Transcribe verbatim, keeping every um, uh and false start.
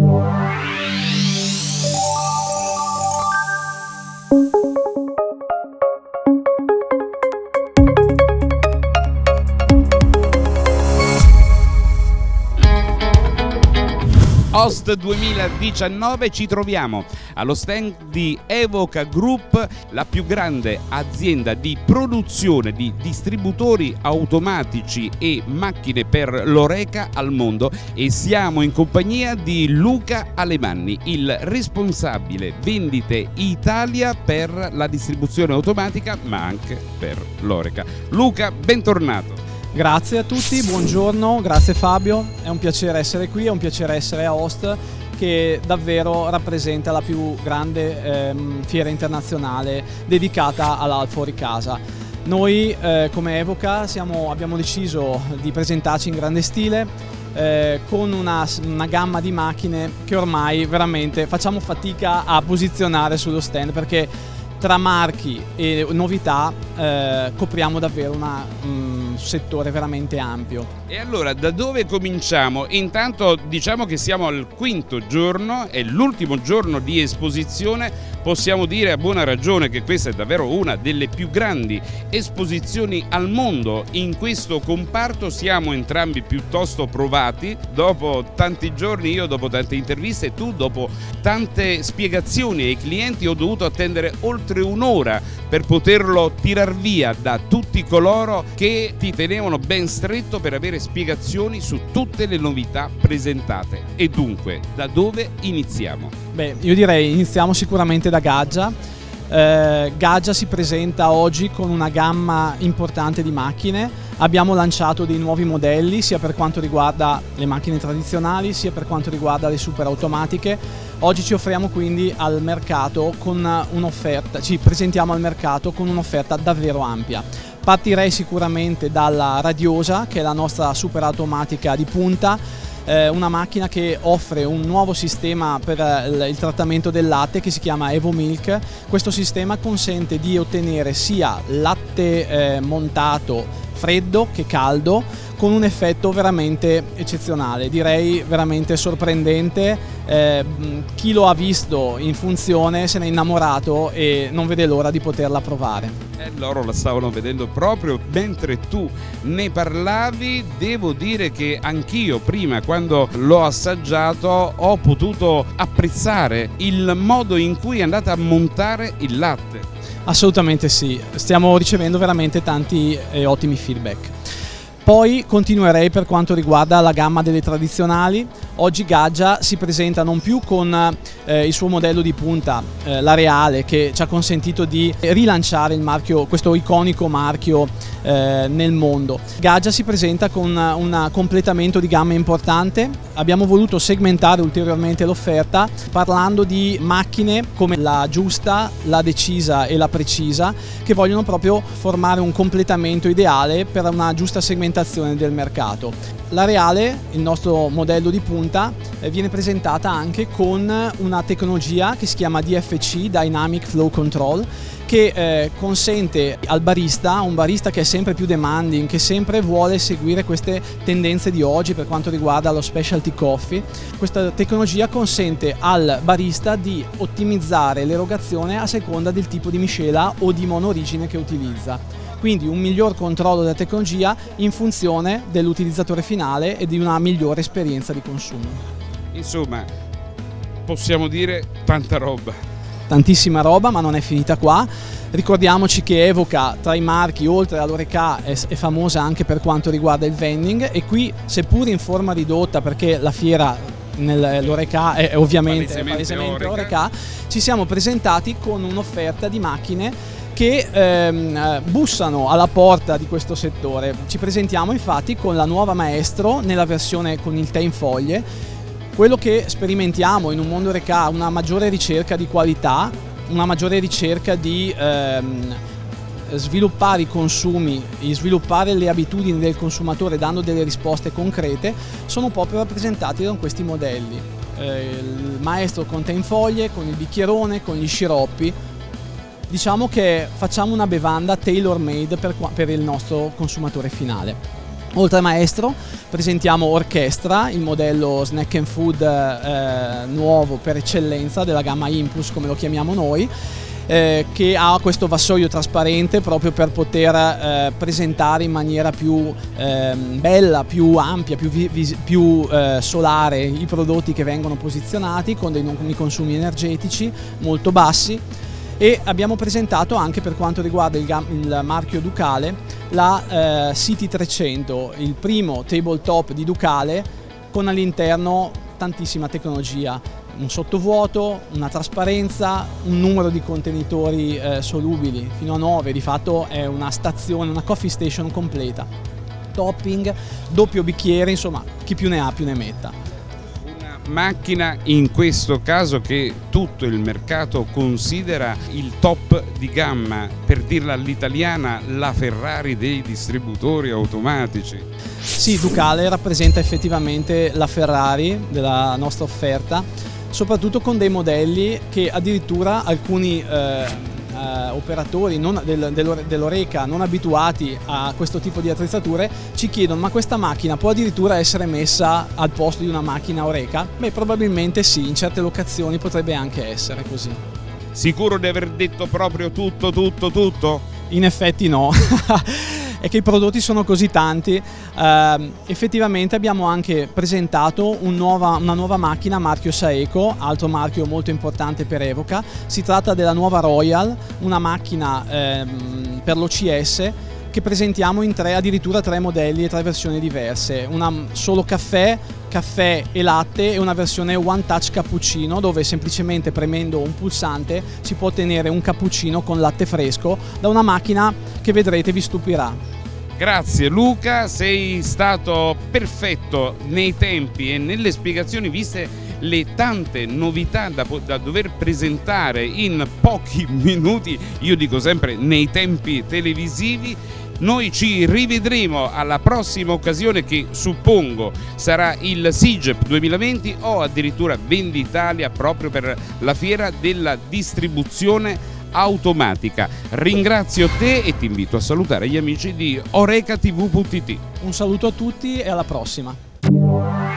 Host duemiladiciannove ci troviamo allo stand di Evoca Group, la più grande azienda di produzione di distributori automatici e macchine per l'Horeca al mondo, e siamo in compagnia di Luca Alemanni, il responsabile vendite Italia per la distribuzione automatica ma anche per l'Horeca. Luca, bentornato. Grazie a tutti, buongiorno, grazie Fabio, è un piacere essere qui, è un piacere essere a Host, che davvero rappresenta la più grande ehm, fiera internazionale dedicata alla fuori casa. Noi eh, come Evoca siamo, abbiamo deciso di presentarci in grande stile eh, con una, una gamma di macchine che ormai veramente facciamo fatica a posizionare sullo stand, perché tra marchi e novità eh, copriamo davvero un settore veramente ampio. E allora da dove cominciamo? Intanto diciamo che siamo al quinto giorno, è l'ultimo giorno di esposizione, possiamo dire a buona ragione che questa è davvero una delle più grandi esposizioni al mondo in questo comparto. Siamo entrambi piuttosto provati, dopo tanti giorni, io dopo tante interviste e tu dopo tante spiegazioni ai clienti. Ho dovuto attendere oltre un'ora per poterlo tirar via da tutti coloro che ti tenevano ben stretto per avere spiegazioni su tutte le novità presentate. E dunque, da dove iniziamo? Beh, io direi iniziamo sicuramente da Gaggia. Eh, Gaggia si presenta oggi con una gamma importante di macchine. Abbiamo lanciato dei nuovi modelli sia per quanto riguarda le macchine tradizionali sia per quanto riguarda le super automatiche. Oggi ci offriamo quindi al mercato con un'offerta, ci presentiamo al mercato con un'offerta davvero ampia. Partirei sicuramente dalla Radiosa, che è la nostra super automatica di punta, eh, una macchina che offre un nuovo sistema per il, il trattamento del latte che si chiama Evo Milk. Questo sistema consente di ottenere sia latte eh, montato freddo che caldo, con un effetto veramente eccezionale, direi veramente sorprendente. Eh, chi lo ha visto in funzione se n'è innamorato e non vede l'ora di poterla provare. Eh, loro la stavano vedendo proprio mentre tu ne parlavi. Devo dire che anch'io prima, quando l'ho assaggiato, ho potuto apprezzare il modo in cui è andata a montare il latte. Assolutamente sì, stiamo ricevendo veramente tanti e ottimi feedback. Poi continuerei per quanto riguarda la gamma delle tradizionali. Oggi Gaggia si presenta non più con eh, il suo modello di punta, eh, la Reale, che ci ha consentito di rilanciare il marchio, questo iconico marchio eh, nel mondo. Gaggia si presenta con un completamento di gamma importante. Abbiamo voluto segmentare ulteriormente l'offerta parlando di macchine come la Giusta, la Decisa e la Precisa, che vogliono proprio formare un completamento ideale per una giusta segmentazione del mercato. La Reale, il nostro modello di punta, viene presentata anche con una tecnologia che si chiama D F C, Dynamic Flow Control, che eh, consente al barista, un barista che è sempre più demanding, che sempre vuole seguire queste tendenze di oggi per quanto riguarda lo specialty coffee. Questa tecnologia consente al barista di ottimizzare l'erogazione a seconda del tipo di miscela o di monorigine che utilizza. Quindi un miglior controllo della tecnologia in funzione dell'utilizzatore finale e di una migliore esperienza di consumo. Insomma, possiamo dire tanta roba. Tantissima roba, ma non è finita qua. Ricordiamoci che Evoca, tra i marchi, oltre all'Horeca, è, è famosa anche per quanto riguarda il vending, e qui, seppur in forma ridotta, perché la fiera nell'Horeca è ovviamente palesemente, palesemente Horeca, ci siamo presentati con un'offerta di macchine che ehm, bussano alla porta di questo settore. Ci presentiamo infatti con la nuova Maestro nella versione con il tè in foglie. Quello che sperimentiamo in un mondo Horeca, una maggiore ricerca di qualità, una maggiore ricerca di ehm, sviluppare i consumi, sviluppare le abitudini del consumatore dando delle risposte concrete, sono proprio rappresentati da questi modelli. Eh, il Maestro con tè in foglie, con il bicchierone, con gli sciroppi. Diciamo che facciamo una bevanda tailor made per, per il nostro consumatore finale. Oltre a Maestro presentiamo Orchestra, il modello snack and food eh, nuovo per eccellenza della gamma Impulse, come lo chiamiamo noi, eh, che ha questo vassoio trasparente proprio per poter eh, presentare in maniera più eh, bella, più ampia, più, più eh, solare i prodotti che vengono posizionati con dei, dei consumi energetici molto bassi. E abbiamo presentato anche, per quanto riguarda il, il marchio Ducale, la eh, City trecento, il primo tabletop di Ducale con all'interno tantissima tecnologia, un sottovuoto, una trasparenza, un numero di contenitori eh, solubili fino a nove, di fatto è una stazione, una coffee station completa, topping, doppio bicchiere, insomma chi più ne ha più ne metta. Macchina in questo caso che tutto il mercato considera il top di gamma, per dirla all'italiana, la Ferrari dei distributori automatici. Sì, Ducale rappresenta effettivamente la Ferrari della nostra offerta, soprattutto con dei modelli che addirittura alcuni eh, eh, operatori non, del, dell'Oreca non abituati a questo tipo di attrezzature ci chiedono: ma questa macchina può addirittura essere messa al posto di una macchina Oreca? Beh, probabilmente sì, in certe locazioni potrebbe anche essere così. Sicuro di aver detto proprio tutto, tutto, tutto? In effetti no. È che i prodotti sono così tanti. Eh, effettivamente abbiamo anche presentato un nuova, una nuova macchina marchio Saeco, altro marchio molto importante per Evoca. Si tratta della nuova Royal, una macchina ehm, per l'O C S che presentiamo in tre, addirittura tre modelli e tre versioni diverse. Una solo caffè, caffè e latte, e una versione One Touch Cappuccino, dove semplicemente premendo un pulsante si può ottenere un cappuccino con latte fresco da una macchina che vedrete vi stupirà. Grazie Luca, sei stato perfetto nei tempi e nelle spiegazioni, viste le tante novità da, da dover presentare in pochi minuti, io dico sempre nei tempi televisivi. Noi ci rivedremo alla prossima occasione, che suppongo sarà il SIGEP duemilaventi o addirittura Venditalia, proprio per la fiera della distribuzione automatica. Ringrazio te e ti invito a salutare gli amici di Oreca T V punto it. Un saluto a tutti e alla prossima.